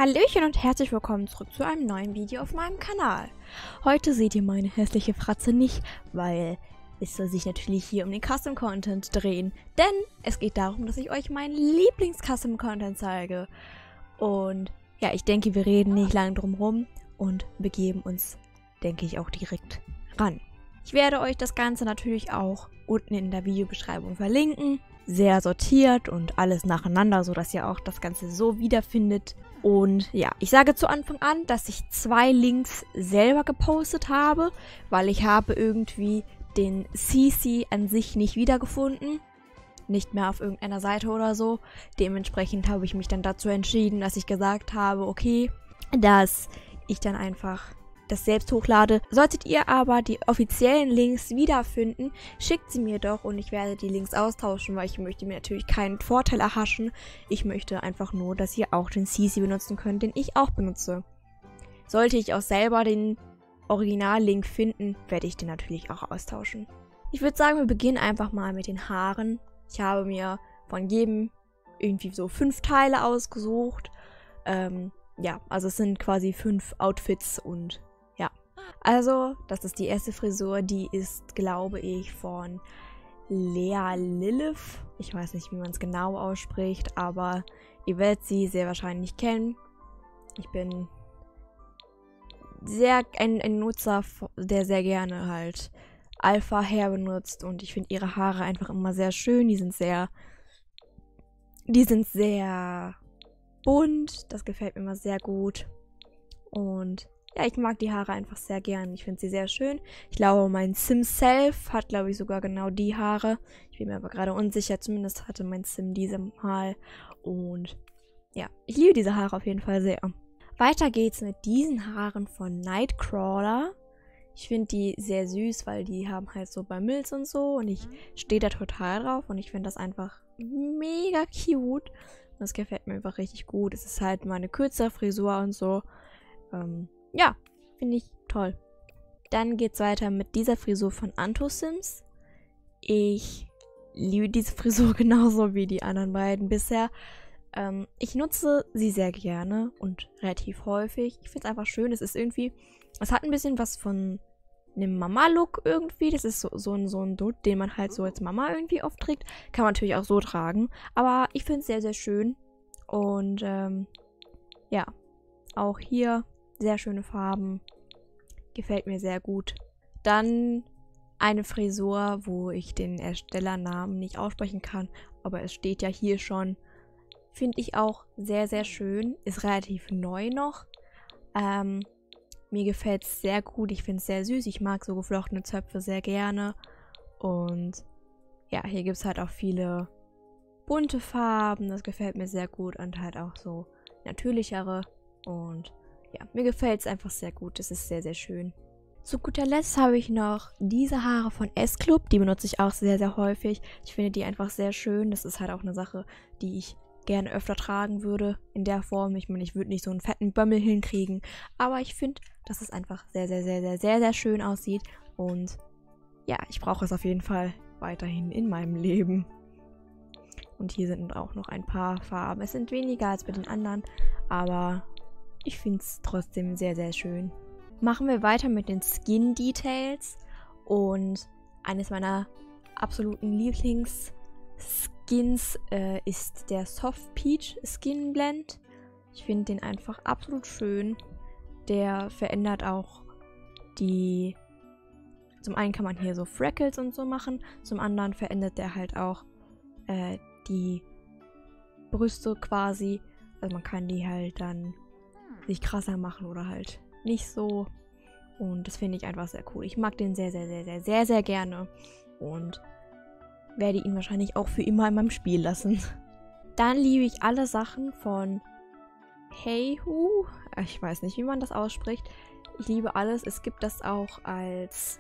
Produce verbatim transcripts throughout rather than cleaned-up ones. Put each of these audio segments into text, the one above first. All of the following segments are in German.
Hallöchen und herzlich willkommen zurück zu einem neuen Video auf meinem Kanal. Heute seht ihr meine hässliche Fratze nicht, weil es soll sich natürlich hier um den Custom Content drehen. Denn es geht darum, dass ich euch meinen Lieblings-Custom Content zeige. Und ja, ich denke, wir reden nicht lange drum rum und begeben uns, denke ich, auch direkt ran. Ich werde euch das Ganze natürlich auch unten in der Videobeschreibung verlinken. Sehr sortiert und alles nacheinander, sodass ihr auch das Ganze so wiederfindet. Und ja, ich sage zu Anfang an, dass ich zwei Links selber gepostet habe, weil ich habe irgendwie den C C an sich nicht wiedergefunden. Nicht mehr auf irgendeiner Seite oder so. Dementsprechend habe ich mich dann dazu entschieden, dass ich gesagt habe, okay, dass ich dann einfach das selbst hochlade. Solltet ihr aber die offiziellen Links wiederfinden, schickt sie mir doch und ich werde die Links austauschen, weil ich möchte mir natürlich keinen Vorteil erhaschen. Ich möchte einfach nur, dass ihr auch den C C benutzen könnt, den ich auch benutze. Sollte ich auch selber den Original-Link finden, werde ich den natürlich auch austauschen. Ich würde sagen, wir beginnen einfach mal mit den Haaren. Ich habe mir von jedem irgendwie so fünf Teile ausgesucht. Ähm, ja, also es sind quasi fünf Outfits und ja. Also, das ist die erste Frisur, die ist, glaube ich, von Lea Lilith. Ich weiß nicht, wie man es genau ausspricht, aber ihr werdet sie sehr wahrscheinlich kennen. Ich bin sehr ein, ein Nutzer, der sehr gerne halt Alpha Hair benutzt und ich finde ihre Haare einfach immer sehr schön. Die sind sehr, die sind sehr bunt. Das gefällt mir immer sehr gut. Und ja, ich mag die Haare einfach sehr gern. Ich finde sie sehr schön. Ich glaube, mein Sim Self hat, glaube ich, sogar genau die Haare. Ich bin mir aber gerade unsicher. Zumindest hatte mein Sim diese mal. Und ja, ich liebe diese Haare auf jeden Fall sehr. Weiter geht's mit diesen Haaren von Nightcrawler. Ich finde die sehr süß, weil die haben halt so bei Mills und so. Und ich stehe da total drauf. Und ich finde das einfach mega cute. Und das gefällt mir einfach richtig gut. Es ist halt mal eine kürzere Frisur und so. Ähm, ja, finde ich toll. Dann geht's weiter mit dieser Frisur von Antosims. Ich liebe diese Frisur genauso wie die anderen beiden bisher. Ähm, ich nutze sie sehr gerne und relativ häufig. Ich finde es einfach schön. Es ist irgendwie, es hat ein bisschen was von einem Mama-Look irgendwie. Das ist so, so ein, so ein Dutt, den man halt so als Mama irgendwie oft trägt. Kann man natürlich auch so tragen. Aber ich finde es sehr, sehr schön. Und ähm, ja, auch hier sehr schöne Farben. Gefällt mir sehr gut. Dann eine Frisur, wo ich den Erstellernamen nicht aussprechen kann. Aber es steht ja hier schon. Finde ich auch sehr, sehr schön. Ist relativ neu noch. Ähm, mir gefällt es sehr gut. Ich finde es sehr süß. Ich mag so geflochtene Zöpfe sehr gerne. Und ja, hier gibt es halt auch viele bunte Farben. Das gefällt mir sehr gut. Und halt auch so natürlichere. Und ja, mir gefällt es einfach sehr gut. Es ist sehr, sehr schön. Zu guter Letzt habe ich noch diese Haare von S-Club. Die benutze ich auch sehr, sehr häufig. Ich finde die einfach sehr schön. Das ist halt auch eine Sache, die ich gerne öfter tragen würde in der Form. Ich meine, ich würde nicht so einen fetten Bömmel hinkriegen. Aber ich finde, dass es einfach sehr, sehr, sehr, sehr, sehr, sehr schön aussieht. Und ja, ich brauche es auf jeden Fall weiterhin in meinem Leben. Und hier sind auch noch ein paar Farben. Es sind weniger als bei den anderen, aber ich finde es trotzdem sehr, sehr schön. Machen wir weiter mit den Skin Details. Und eines meiner absoluten Lieblings-Skins äh, ist der Soft Peach Skin Blend. Ich finde den einfach absolut schön. Der verändert auch die... Zum einen kann man hier so Freckles und so machen. Zum anderen verändert der halt auch äh, die Brüste quasi. Also man kann die halt dann sich krasser machen oder halt nicht so. Und das finde ich einfach sehr cool. Ich mag den sehr, sehr, sehr, sehr, sehr, sehr gerne. Und werde ihn wahrscheinlich auch für immer in meinem Spiel lassen. Dann liebe ich alle Sachen von Heyhu. Ich weiß nicht, wie man das ausspricht. Ich liebe alles. Es gibt das auch als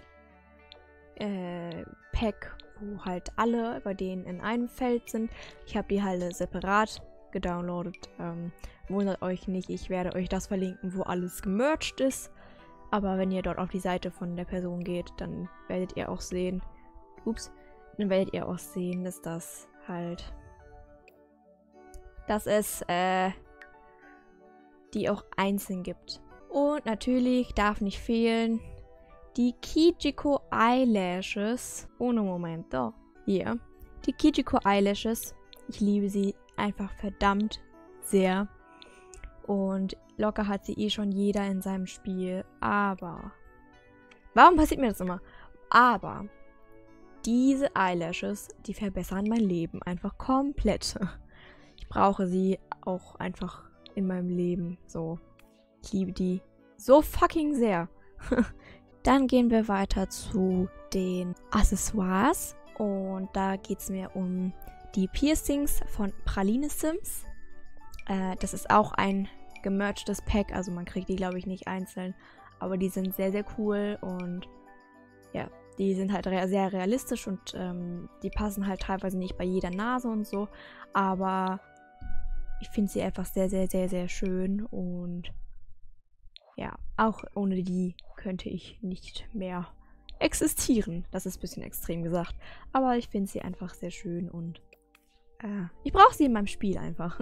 äh, Pack, wo halt alle bei denen in einem Feld sind. Ich habe die halt separat gedownloadet. Ähm, wundert euch nicht, ich werde euch das verlinken, wo alles gemerged ist. Aber wenn ihr dort auf die Seite von der Person geht, dann werdet ihr auch sehen, ups, dann werdet ihr auch sehen, dass das halt, dass es, äh, die auch einzeln gibt. Und natürlich darf nicht fehlen die Kijiko Eyelashes. Ohne Momento. Hier. Die Kijiko Eyelashes. Ich liebe sie einfach verdammt sehr. Und locker hat sie eh schon jeder in seinem Spiel. Aber. Warum passiert mir das immer? Aber. Diese Eyelashes, die verbessern mein Leben einfach komplett. Ich brauche sie auch einfach in meinem Leben. So. Ich liebe die so fucking sehr. Dann gehen wir weiter zu den Accessoires. Und da geht es mir um die Piercings von Praline Sims. Äh, das ist auch ein gemerchtes Pack. Also man kriegt die, glaube ich, nicht einzeln. Aber die sind sehr, sehr cool. Und ja, die sind halt re sehr realistisch. Und ähm, die passen halt teilweise nicht bei jeder Nase und so. Aber ich finde sie einfach sehr, sehr, sehr, sehr schön. Und ja, auch ohne die könnte ich nicht mehr existieren. Das ist ein bisschen extrem gesagt. Aber ich finde sie einfach sehr schön und äh, ich brauche sie in meinem Spiel einfach.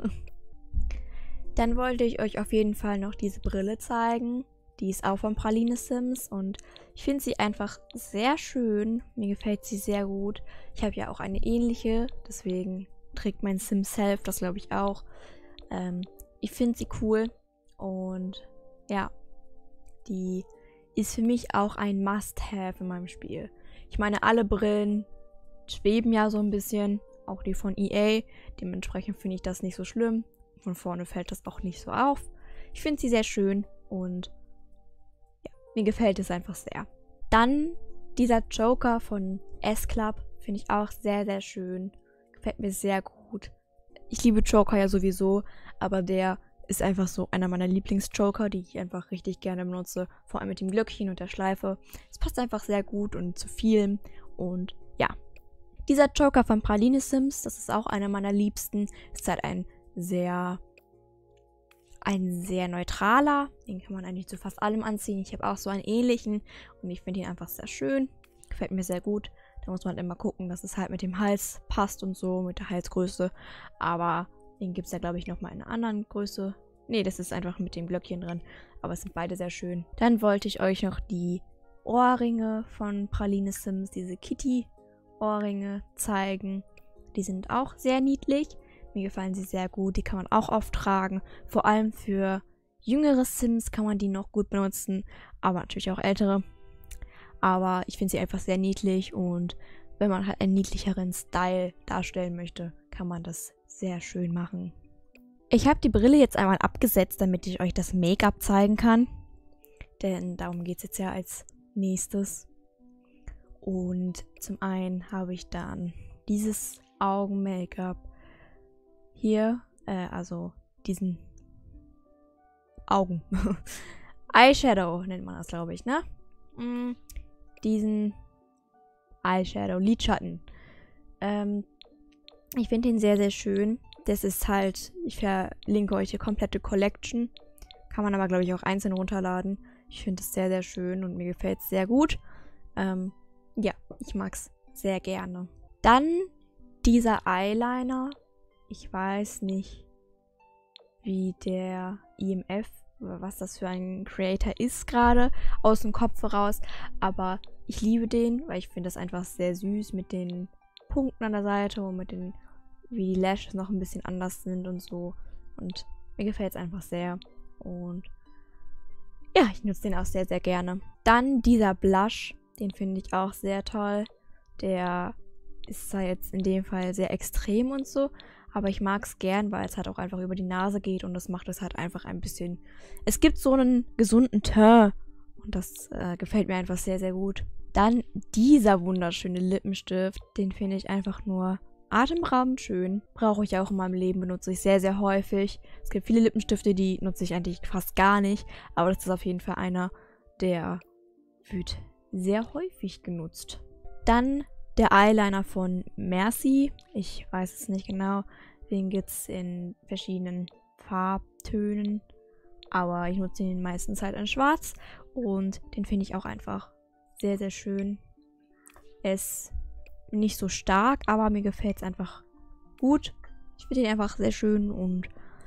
Dann wollte ich euch auf jeden Fall noch diese Brille zeigen. Die ist auch von Praline Sims und ich finde sie einfach sehr schön. Mir gefällt sie sehr gut. Ich habe ja auch eine ähnliche, deswegen trägt mein Sim Self das, glaube ich, auch. Ähm, ich finde sie cool und ja, die ist für mich auch ein Must-Have in meinem Spiel. Ich meine, alle Brillen schweben ja so ein bisschen, auch die von E A. Dementsprechend finde ich das nicht so schlimm. Von vorne fällt das auch nicht so auf. Ich finde sie sehr schön und ja, mir gefällt es einfach sehr. Dann dieser Joker von S-Club finde ich auch sehr, sehr schön. Gefällt mir sehr gut. Ich liebe Joker ja sowieso, aber der ist einfach so einer meiner Lieblingsjoker, die ich einfach richtig gerne benutze. Vor allem mit dem Glöckchen und der Schleife. Es passt einfach sehr gut und zu vielem. Und ja. Dieser Joker von Praline Sims, das ist auch einer meiner liebsten. Ist halt ein sehr, ein sehr neutraler. Den kann man eigentlich zu fast allem anziehen. Ich habe auch so einen ähnlichen und ich finde ihn einfach sehr schön. Gefällt mir sehr gut. Da muss man immer gucken, dass es halt mit dem Hals passt und so, mit der Halsgröße. Aber den gibt es ja, glaube ich, nochmal in einer anderen Größe. Nee, das ist einfach mit dem Glöckchen drin. Aber es sind beide sehr schön. Dann wollte ich euch noch die Ohrringe von Praline Sims, diese Kitty-Ohrringe zeigen. Die sind auch sehr niedlich. Mir gefallen sie sehr gut. Die kann man auch oft tragen. Vor allem für jüngere Sims kann man die noch gut benutzen. Aber natürlich auch ältere. Aber ich finde sie einfach sehr niedlich. Und wenn man halt einen niedlicheren Style darstellen möchte, kann man das sehr schön machen. Ich habe die Brille jetzt einmal abgesetzt, damit ich euch das Make-up zeigen kann. Denn darum geht es jetzt ja als nächstes. Und zum einen habe ich dann dieses Augen-Make-up hier, äh, also diesen Augen. Eyeshadow nennt man das, glaube ich, ne? Mm, diesen Eyeshadow, Lidschatten. Ähm, ich finde den sehr, sehr schön. Das ist halt, ich verlinke euch die komplette Collection. Kann man aber, glaube ich, auch einzeln runterladen. Ich finde es sehr, sehr schön und mir gefällt es sehr gut. Ähm, ja, ich mag es sehr gerne. Dann dieser Eyeliner. Ich weiß nicht, wie der I M F, oder was das für ein Creator ist gerade, aus dem Kopf heraus. Aber ich liebe den, weil ich finde das einfach sehr süß mit den Punkten an der Seite und mit den, wie die Lashes noch ein bisschen anders sind und so. Und mir gefällt es einfach sehr. Und ja, ich nutze den auch sehr, sehr gerne. Dann dieser Blush, den finde ich auch sehr toll. Der ist zwar jetzt in dem Fall sehr extrem und so, aber ich mag es gern, weil es halt auch einfach über die Nase geht und das macht es halt einfach ein bisschen... Es gibt so einen gesunden Teint und das äh, gefällt mir einfach sehr, sehr gut. Dann dieser wunderschöne Lippenstift, den finde ich einfach nur atemberaubend schön. Brauche ich auch in meinem Leben, benutze ich sehr, sehr häufig. Es gibt viele Lippenstifte, die nutze ich eigentlich fast gar nicht, aber das ist auf jeden Fall einer, der wird sehr häufig genutzt. Dann der Eyeliner von Merci. Ich weiß es nicht genau. Den gibt es in verschiedenen Farbtönen. Aber ich nutze ihn meistens halt in schwarz. Und den finde ich auch einfach sehr, sehr schön. Er ist nicht so stark, aber mir gefällt es einfach gut. Ich finde ihn einfach sehr schön und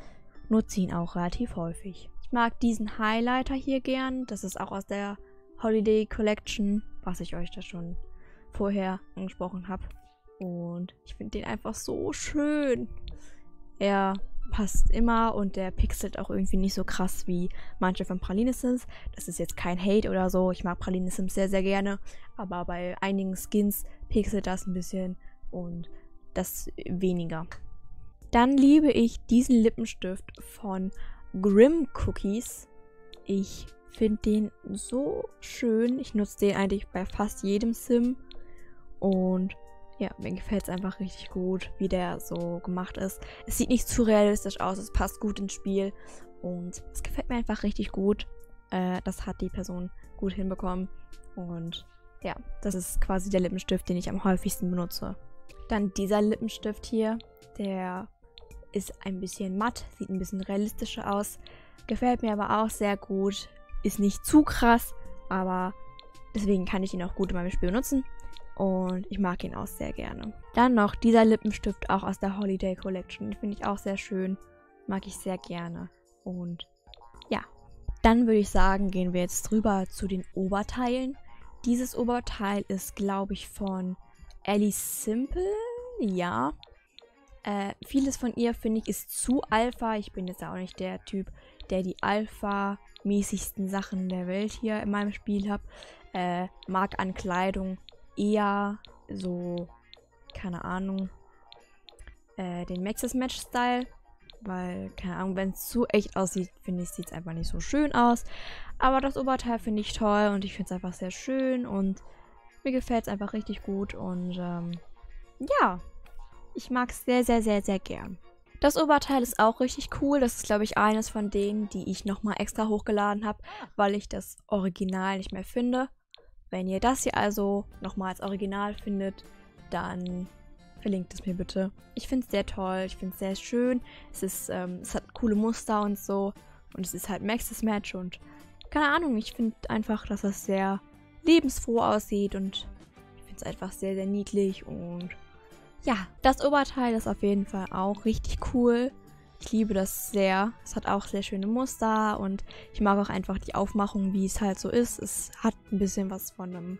nutze ihn auch relativ häufig. Ich mag diesen Highlighter hier gern. Das ist auch aus der Holiday Collection, was ich euch da schon vorher angesprochen habe. Und ich finde den einfach so schön. Er passt immer und der pixelt auch irgendwie nicht so krass wie manche von Praline Sims. Das ist jetzt kein Hate oder so. Ich mag Praline Sims sehr, sehr gerne. Aber bei einigen Skins pixelt das ein bisschen und das weniger. Dann liebe ich diesen Lippenstift von Grimm Cookies. Ich finde den so schön. Ich nutze den eigentlich bei fast jedem Sim. Und ja, mir gefällt es einfach richtig gut, wie der so gemacht ist. Es sieht nicht zu realistisch aus, es passt gut ins Spiel. Und es gefällt mir einfach richtig gut. Äh, das hat die Person gut hinbekommen. Und ja, das ist quasi der Lippenstift, den ich am häufigsten benutze. Dann dieser Lippenstift hier, der ist ein bisschen matt, sieht ein bisschen realistischer aus. Gefällt mir aber auch sehr gut. Ist nicht zu krass, aber deswegen kann ich ihn auch gut in meinem Spiel benutzen. Und ich mag ihn auch sehr gerne. Dann noch dieser Lippenstift auch aus der Holiday Collection. Den finde ich auch sehr schön. Mag ich sehr gerne. Und ja, dann würde ich sagen, gehen wir jetzt rüber zu den Oberteilen. Dieses Oberteil ist, glaube ich, von Ellie Simple. Ja. Äh, vieles von ihr, finde ich, ist zu Alpha. Ich bin jetzt auch nicht der Typ, der die Alpha-mäßigsten Sachen der Welt hier in meinem Spiel hat. Äh, mag an Kleidung eher so, keine Ahnung, äh, den Maxis Match Style, weil, keine Ahnung, wenn es zu echt aussieht, finde ich, sieht es einfach nicht so schön aus. Aber das Oberteil finde ich toll und ich finde es einfach sehr schön und mir gefällt es einfach richtig gut und ähm, ja, ich mag es sehr, sehr, sehr, sehr gern. Das Oberteil ist auch richtig cool. Das ist, glaube ich, eines von denen, die ich nochmal extra hochgeladen habe, weil ich das Original nicht mehr finde. Wenn ihr das hier also nochmal als Original findet, dann verlinkt es mir bitte. Ich finde es sehr toll, ich finde es sehr schön. Es ist, ähm, es hat coole Muster und so. Und es ist halt Maxis Match und keine Ahnung, ich finde einfach, dass es sehr lebensfroh aussieht und ich finde es einfach sehr, sehr niedlich und ja, das Oberteil ist auf jeden Fall auch richtig cool. Ich liebe das sehr. Es hat auch sehr schöne Muster und ich mag auch einfach die Aufmachung, wie es halt so ist. Es hat ein bisschen was von einem,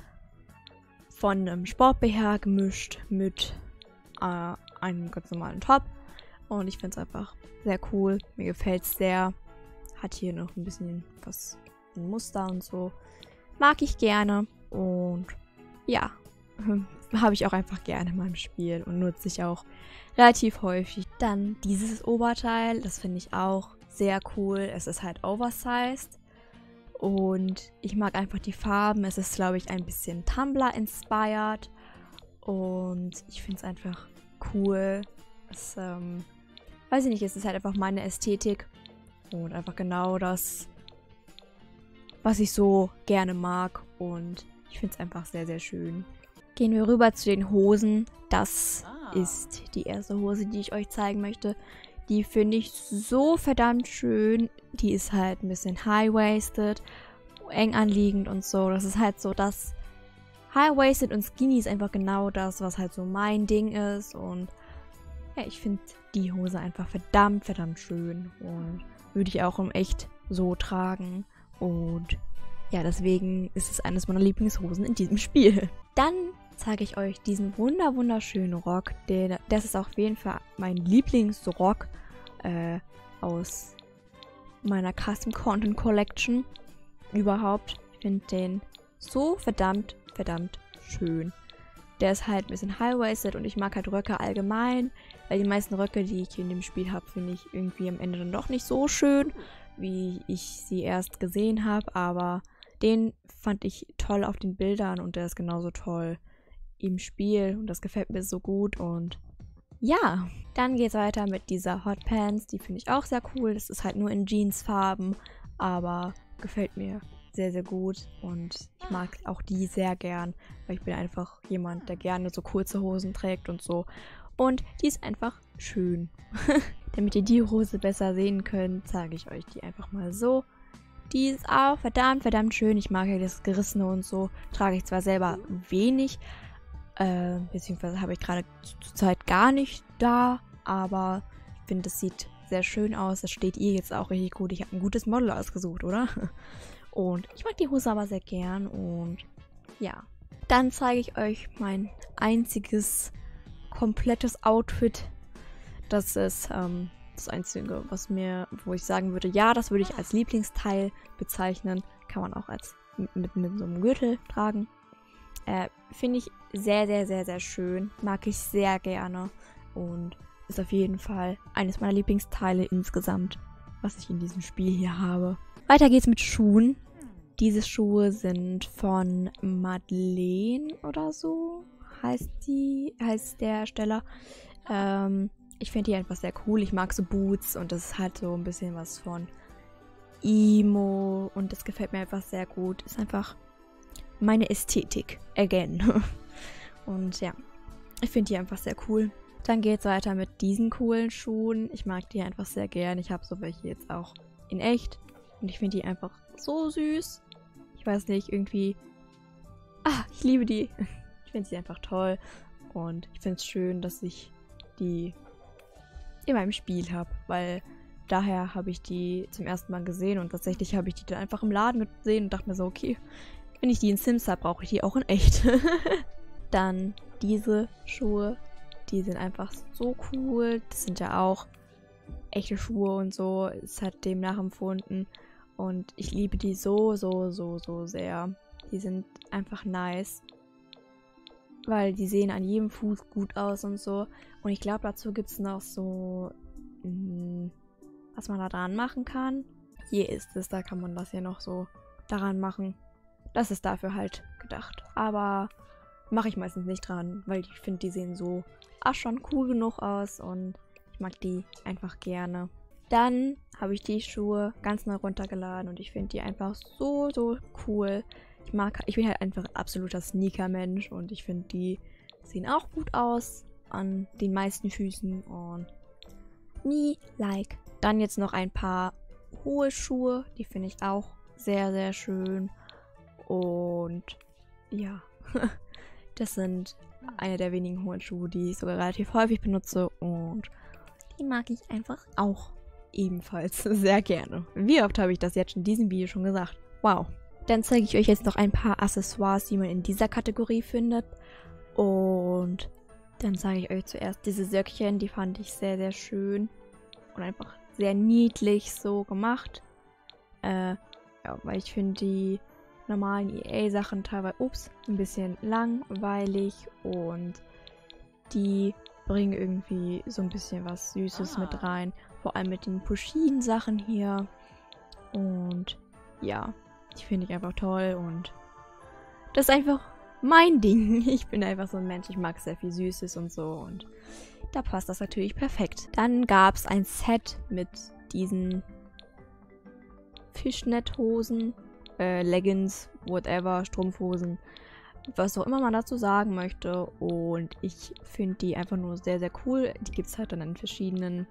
von einem Sport-B H gemischt mit äh, einem ganz normalen Top. Und ich finde es einfach sehr cool. Mir gefällt es sehr. Hat hier noch ein bisschen was, ein Muster und so. Mag ich gerne. Und ja, habe ich auch einfach gerne in meinem Spiel und nutze ich auch relativ häufig. Dann dieses Oberteil, das finde ich auch sehr cool. Es ist halt oversized und ich mag einfach die Farben. Es ist, glaube ich, ein bisschen Tumblr-inspired und ich finde es einfach cool. Es, ähm, weiß ich nicht, es ist halt einfach meine Ästhetik und einfach genau das, was ich so gerne mag und ich finde es einfach sehr, sehr schön. Gehen wir rüber zu den Hosen. Das ah. ist die erste Hose, die ich euch zeigen möchte. Die finde ich so verdammt schön. Die ist halt ein bisschen high-waisted, eng anliegend und so. Das ist halt so das High-waisted und skinny ist einfach genau das, was halt so mein Ding ist. Und ja, ich finde die Hose einfach verdammt, verdammt schön. Und würde ich auch im Echt so tragen. Und ja, deswegen ist es eines meiner Lieblingshosen in diesem Spiel. Dann zeige ich euch diesen wunder wunderschönen Rock. Der, das ist auf jeden Fall mein Lieblingsrock äh, aus meiner Custom Content Collection überhaupt. Ich finde den so verdammt, verdammt schön. Der ist halt ein bisschen high-waisted und ich mag halt Röcke allgemein, weil die meisten Röcke, die ich hier in dem Spiel habe, finde ich irgendwie am Ende dann doch nicht so schön, wie ich sie erst gesehen habe, aber den fand ich toll auf den Bildern und der ist genauso toll im Spiel und das gefällt mir so gut und ja, dann geht es weiter mit dieser Hot Pants, die finde ich auch sehr cool, das ist halt nur in Jeansfarben, aber gefällt mir sehr, sehr gut und ich mag auch die sehr gern, weil ich bin einfach jemand, der gerne so kurze Hosen trägt und so und die ist einfach schön. Damit ihr die Hose besser sehen könnt, zeige ich euch die einfach mal so. Die ist auch verdammt, verdammt schön. Ich mag ja das Gerissene und so. Trage ich zwar selber wenig, äh, beziehungsweise habe ich gerade zur Zeit gar nicht da, aber ich finde, das sieht sehr schön aus. Das steht ihr jetzt auch richtig gut. Ich habe ein gutes Model ausgesucht, oder? Und ich mag die Hose aber sehr gern. Und ja. Dann zeige ich euch mein einziges komplettes Outfit. Das ist ähm, das Einzige, was mir, wo ich sagen würde, ja, das würde ich als Lieblingsteil bezeichnen. Kann man auch als mit, mit so einem Gürtel tragen. Äh, Finde ich sehr, sehr, sehr, sehr schön. Mag ich sehr gerne. Und ist auf jeden Fall eines meiner Lieblingsteile insgesamt, was ich in diesem Spiel hier habe. Weiter geht's mit Schuhen. Diese Schuhe sind von Madeleine oder so, heißt die, heißt der Hersteller. Ähm, ich finde die einfach sehr cool. Ich mag so Boots und das ist halt so ein bisschen was von Emo und das gefällt mir einfach sehr gut. Ist einfach meine Ästhetik, again. Und ja, ich finde die einfach sehr cool. Dann geht es weiter mit diesen coolen Schuhen. Ich mag die einfach sehr gern. Ich habe so welche jetzt auch in echt. Und ich finde die einfach so süß. Ich weiß nicht, irgendwie... Ah, ich liebe die. Ich finde sie einfach toll. Und ich finde es schön, dass ich die in meinem Spiel habe. Weil daher habe ich die zum ersten Mal gesehen. Und tatsächlich habe ich die dann einfach im Laden gesehen und dachte mir so, okay, wenn ich die in Sims habe, brauche ich die auch in echt. Dann diese Schuhe. Die sind einfach so cool. Das sind ja auch echte Schuhe und so. Es hat dem nachempfunden. Und ich liebe die so, so, so, so sehr. Die sind einfach nice. Weil die sehen an jedem Fuß gut aus und so. Und ich glaube, dazu gibt es noch so, mh, was man da dran machen kann. Hier ist es, da kann man das ja noch so daran machen. Das ist dafür halt gedacht. Aber mache ich meistens nicht dran, weil ich finde, die sehen so ach, schon cool genug aus und ich mag die einfach gerne. Dann habe ich die Schuhe ganz neu runtergeladen und ich finde die einfach so, so cool. Ich mag, ich bin halt einfach absoluter Sneaker-Mensch und ich finde, die sehen auch gut aus an den meisten Füßen und me like. Dann jetzt noch ein paar hohe Schuhe, die finde ich auch sehr, sehr schön. Und ja, das sind eine der wenigen hohen Schuhe, die ich sogar relativ häufig benutze und die mag ich einfach auch ebenfalls sehr gerne. Wie oft habe ich das jetzt in diesem Video schon gesagt? Wow. Dann zeige ich euch jetzt noch ein paar Accessoires, die man in dieser Kategorie findet. Und dann zeige ich euch zuerst diese Söckchen, die fand ich sehr, sehr schön und einfach sehr niedlich so gemacht. Äh, ja, weil ich finde die normalen E A-Sachen teilweise, ups, ein bisschen langweilig und die bringen irgendwie so ein bisschen was Süßes ah. mit rein. Vor allem mit den Pusheen-Sachen hier. Und ja, die finde ich einfach toll und das ist einfach mein Ding. Ich bin einfach so ein Mensch, ich mag sehr viel Süßes und so und da passt das natürlich perfekt. Dann gab es ein Set mit diesen Fischnetthosen. Äh, Leggings, whatever, Strumpfhosen, was auch immer man dazu sagen möchte. Und ich finde die einfach nur sehr, sehr cool. Die gibt es halt dann in verschiedenen,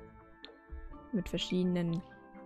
mit verschiedenen,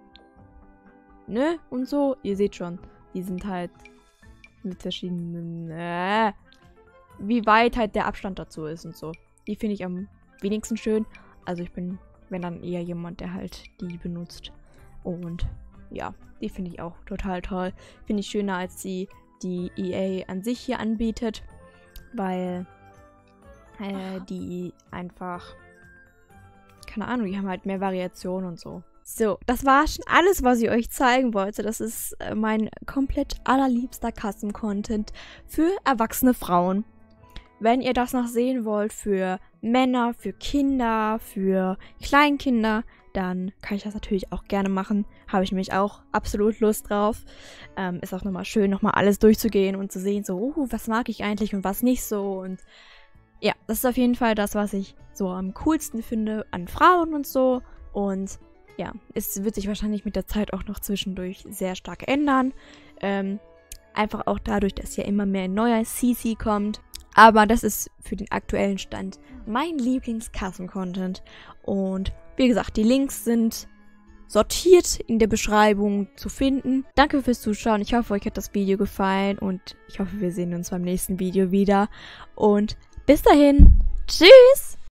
ne, und so. Ihr seht schon, die sind halt mit verschiedenen, äh, wie weit halt der Abstand dazu ist und so. Die finde ich am wenigsten schön. Also ich bin, wenn dann eher jemand, der halt die benutzt. Und ja, die finde ich auch total toll. Finde ich schöner als die, die E A an sich hier anbietet. Weil äh, die einfach, keine Ahnung, die haben halt mehr Variationen und so. So, das war schon alles, was ich euch zeigen wollte. Das ist äh, mein komplett allerliebster Custom-Content für erwachsene Frauen. Wenn ihr das noch sehen wollt für Männer, für Kinder, für Kleinkinder, dann kann ich das natürlich auch gerne machen. Habe ich nämlich auch absolut Lust drauf. Ähm, ist auch nochmal schön, nochmal alles durchzugehen und zu sehen, so, uh, was mag ich eigentlich und was nicht so. Und ja, das ist auf jeden Fall das, was ich so am coolsten finde an Frauen und so. Und ja, es wird sich wahrscheinlich mit der Zeit auch noch zwischendurch sehr stark ändern. Ähm, einfach auch dadurch, dass ja immer mehr neuer C C kommt. Aber das ist für den aktuellen Stand mein Lieblings-Custom-Content. Und wie gesagt, die Links sind sortiert in der Beschreibung zu finden. Danke fürs Zuschauen. Ich hoffe, euch hat das Video gefallen. Und ich hoffe, wir sehen uns beim nächsten Video wieder. Und bis dahin. Tschüss!